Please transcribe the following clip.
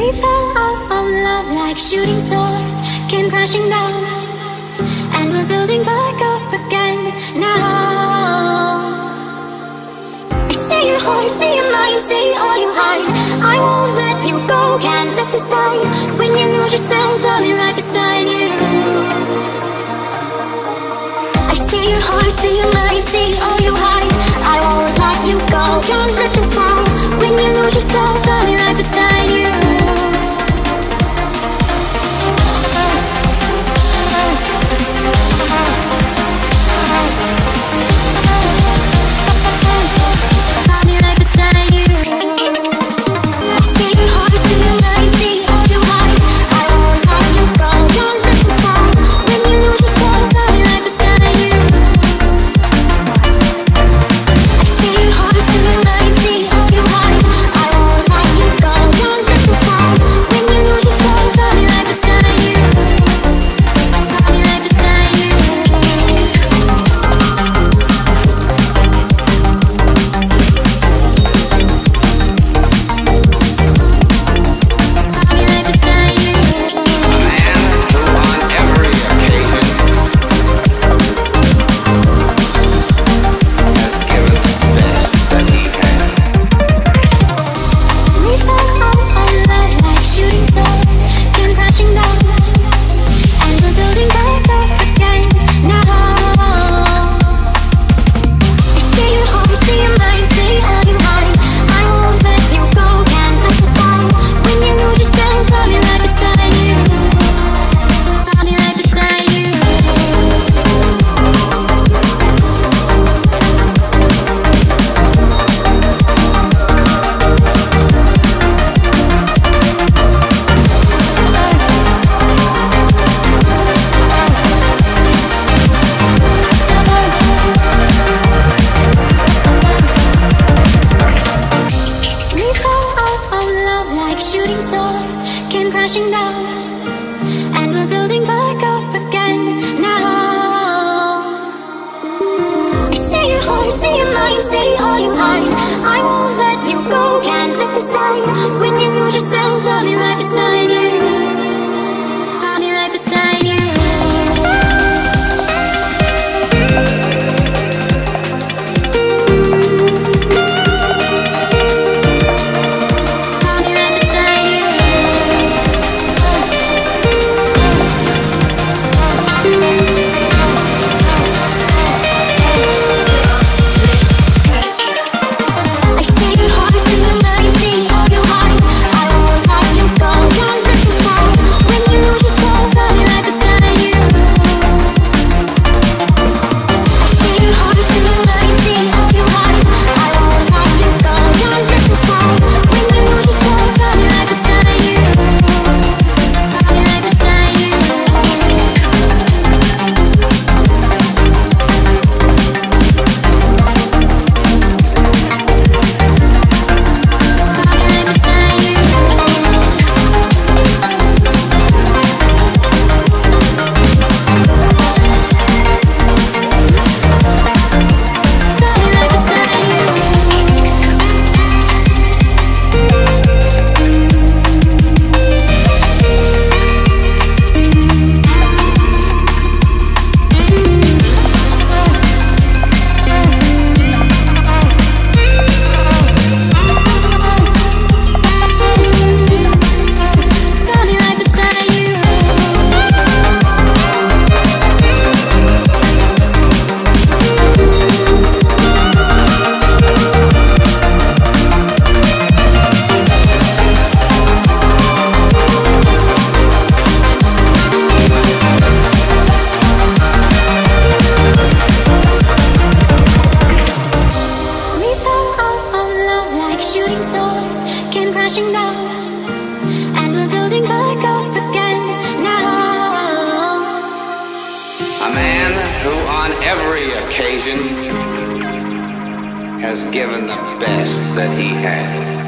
We fell out of love like shooting stars came crashing down, and we're building back up again now. Say your heart, say your mind, say all you hide. I won't let you go, can't let this die. When you lose yourself, I'll be right beside you. I say your heart, say your mind, say all you hide. I won't let you go, can't let this die. When you lose yourself, I'll be right beside you. Has given the best that he has.